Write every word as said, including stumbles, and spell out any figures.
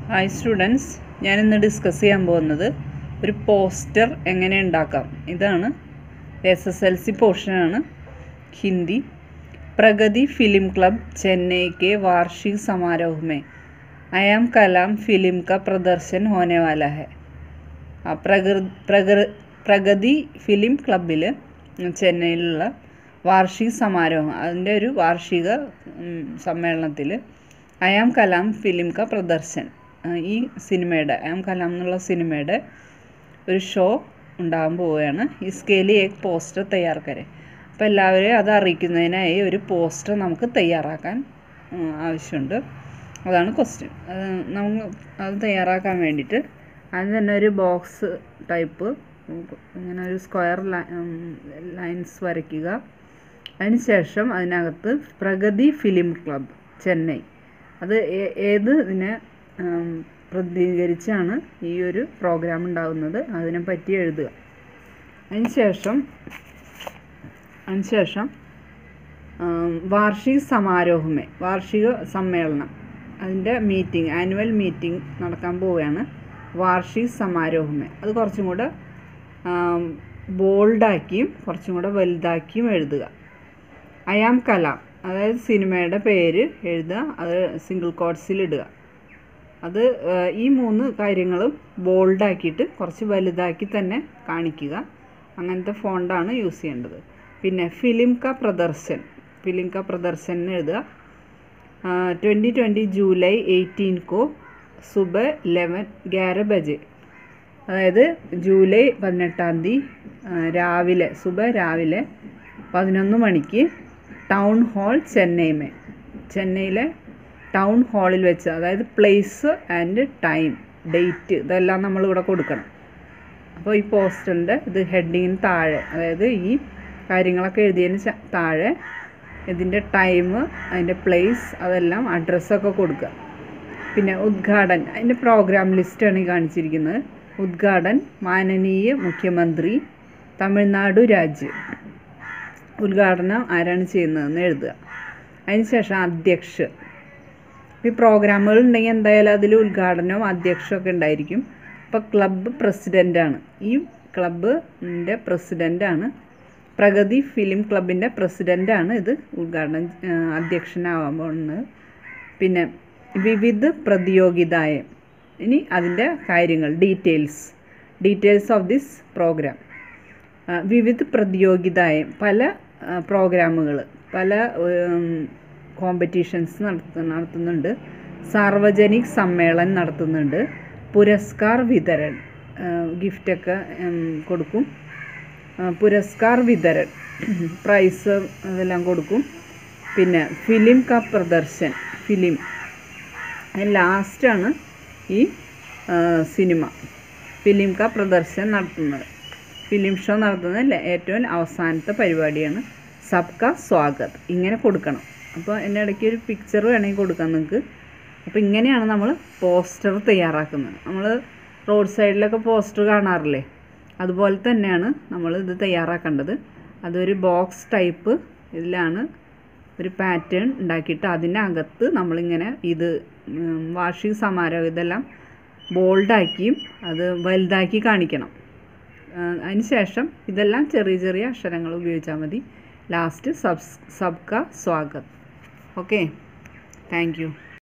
Hi students, ഞാൻ ഇന്ന് discuss ചെയ്യാൻ പോകുന്നത് ഒരു പോസ്റ്റർ എങ്ങനെ ഉണ്ടാക്കാം. ഇതാണ് S S L C പോർഷനാണ്. ഹിന്ദി. प्रगति फिल्म क्लब चेन्नई के वार्षिक समारोह में आयाम कलाम फिल्म का प्रदर्शन होने वाला है. പ്രഗർ പ്രഗർ പ്രഗതി ഫിലിം ക്ലബിൽ ചെന്നൈയിലുള്ള വാർഷിക സമാരോഹം അതിൻ്റെ ഒരു വാർഷിക സമ്മേളനത്തിൽ അയാം കലാം ഫിലിം ക പ്രദർശൻ ഈ സിനിമയുടെ അയാം കലാം എന്നുള്ള സിനിമയുടെ ഒരു ഷോ ഉണ്ടാകാൻ പോവുകയാണ്. ഇസ്കേ ലിയേ ഏക് പോസ്റ്റർ തയ്യാർ കരെ. അപ്പോൾ എല്ലാവരെയും അത് അറിയിക്കുന്നതിനായി ഒരു പോസ്റ്റർ നമുക്ക് തയ്യാറാക്കാൻ ആവശ്യമുണ്ട്. അതാണ് ക്വസ്റ്റ്യൻ. അത് നമുക്ക് അത് തയ്യാറാക്കാൻ വേണ്ടിയിട്ട് അതിന് തന്നെ ഒരു ബോക്സ് ടൈപ്പ് ഇങ്ങനെ ഒരു സ്ക്വയർ ലൈൻസ് വരയ്ക്കുക. അതിന് ശേഷം അതിനകത്ത് പ്രഗതി ഫിലിം ക്ലബ് ചെന്നൈ അത് ഏത് ഇതിനെ പ്രതിനിധീകരിച്ചാണ് ഈ ഒരു പ്രോഗ്രാം ഉണ്ടാകുന്നത് അതിനെപ്പറ്റി എഴുതുക. അതിന് ശേഷം അതിന് ശേഷം വാർഷിക സമാരോഹമേ വാർഷിക സമ്മേളനം അതിൻ്റെ മീറ്റിംഗ് ആനുവൽ മീറ്റിംഗ് നടക്കാൻ പോവുകയാണ്. വാർഷിക സമാരോഹമേ അത് കുറച്ചും കൂടെ ബോൾഡാക്കിയും കുറച്ചും കൂടെ വലുതാക്കിയും എഴുതുക. അയാം കലാം അതായത് സിനിമയുടെ പേര് എഴുതുക, അത് സിംഗിൾ കോട്ട്സിൽ ഇടുക. അത് ഈ മൂന്ന് കാര്യങ്ങളും ബോൾഡാക്കിയിട്ട് കുറച്ച് വലുതാക്കി തന്നെ കാണിക്കുക. അങ്ങനത്തെ ഫോണ്ടാണ് യൂസ് ചെയ്യേണ്ടത്. പിന്നെ ഫിലിം ക പ്രദർശൻ ഫിലിം ക പ്രദർശൻ എഴുതുക. ട്വൻറ്റി ട്വൻറ്റി ജൂലൈ എയ്റ്റീൻ കോ സുബ ലെവൻ ഗ്യാരह ബജെ അതായത് ജൂലൈ പതിനെട്ടാം തീയതി രാവിലെ സുബ രാവിലെ പതിനൊന്ന് മണിക്ക് ടൗൺ ഹാൾ ചെന്നൈമേ ചെന്നൈയിലെ ടൗൺ ഹാളിൽ വെച്ച് അതായത് പ്ലേസ് ആൻഡ് ടൈം ഡേറ്റ് ഇതെല്ലാം നമ്മളിവിടെ കൊടുക്കണം. അപ്പോൾ ഈ പോസ്റ്ററിൻ്റെ ഇത് ഹെഡിങ്ങിന് താഴെ അതായത് ഈ കാര്യങ്ങളൊക്കെ എഴുതിയതിന് താഴെ ഇതിൻ്റെ ടൈം അതിൻ്റെ പ്ലേസ് അതെല്ലാം അഡ്രസ്സൊക്കെ കൊടുക്കുക. പിന്നെ ഉദ്ഘാടൻ അതിൻ്റെ പ്രോഗ്രാം ലിസ്റ്റാണ് ഈ കാണിച്ചിരിക്കുന്നത്. ഉദ്ഘാടൻ മാനനീയ മുഖ്യമന്ത്രി തമിഴ്നാട് രാജ്യം ഉദ്ഘാടനം ആരാണ് ചെയ്യുന്നതെന്ന് എഴുതുക. അതിനുശേഷം അധ്യക്ഷ ഈ പ്രോഗ്രാമുകൾ ഉണ്ടെങ്കിൽ എന്തായാലും അതിൽ ഉദ്ഘാടനവും അധ്യക്ഷമൊക്കെ ഉണ്ടായിരിക്കും. അപ്പോൾ ക്ലബ്ബ് പ്രസിഡൻ്റാണ് ഈ ക്ലബ്ബിൻ്റെ പ്രസിഡൻ്റാണ് പ്രഗതി ഫിലിം ക്ലബിൻ്റെ പ്രസിഡൻ്റാണ് ഇത് ഉദ്ഘാടനം അധ്യക്ഷനാവാൻ പോകുന്നത്. പിന്നെ വിവിധ പ്രതിയോഗിതായം ഇനി അതിൻ്റെ കാര്യങ്ങൾ details details of this program. വിവിധ പ്രതിയോഗിതായം പല പ്രോഗ്രാമുകൾ പല കോമ്പറ്റീഷൻസ് നടത്ത നടത്തുന്നുണ്ട് സാർവജനിക് സമ്മേളനം നടത്തുന്നുണ്ട്. പുരസ്കാർ വിതരൺ ഗിഫ്റ്റൊക്കെ കൊടുക്കും. പുരസ്കാർ വിതരൺ പ്രൈസ് അതെല്ലാം കൊടുക്കും. പിന്നെ ഫിലിം ക പ്രദർശൻ ഫിലിം ലാസ്റ്റാണ് ഈ സിനിമ ഫിലിം ക പ്രദർശൻ നടത്തുന്നത്. ഫിലിം ഷോ നടത്തുന്നത് ഏറ്റവും അവസാനത്തെ പരിപാടിയാണ്. സബ്ക സ്വാഗത് ഇങ്ങനെ കൊടുക്കണം. അപ്പോൾ എൻ്റെ ഇടയ്ക്ക് ഒരു പിക്ചർ വേണമെങ്കിൽ കൊടുക്കാം നിങ്ങൾക്ക്. അപ്പോൾ ഇങ്ങനെയാണ് നമ്മൾ പോസ്റ്റർ തയ്യാറാക്കുന്നത്. നമ്മൾ റോഡ് സൈഡിലൊക്കെ പോസ്റ്റർ കാണാറില്ലേ, അതുപോലെ തന്നെയാണ് നമ്മൾ ഇത് തയ്യാറാക്കേണ്ടത്. അതൊരു ബോക്സ് ടൈപ്പ് ഇതിലാണ് ഒരു പാറ്റേൺ ഉണ്ടാക്കിയിട്ട് അതിനകത്ത് നമ്മളിങ്ങനെ ഇത് വാർഷിക സമാരോഹം ഇതെല്ലാം ബോൾഡാക്കിയും അത് വലുതാക്കി കാണിക്കണം. അതിന് ശേഷം ഇതെല്ലാം ചെറിയ ചെറിയ അക്ഷരങ്ങൾ ഉപയോഗിച്ചാൽ മതി. ലാസ്റ്റ് സബ് സബ്ക സ്വാഗത്. Okay, thank U.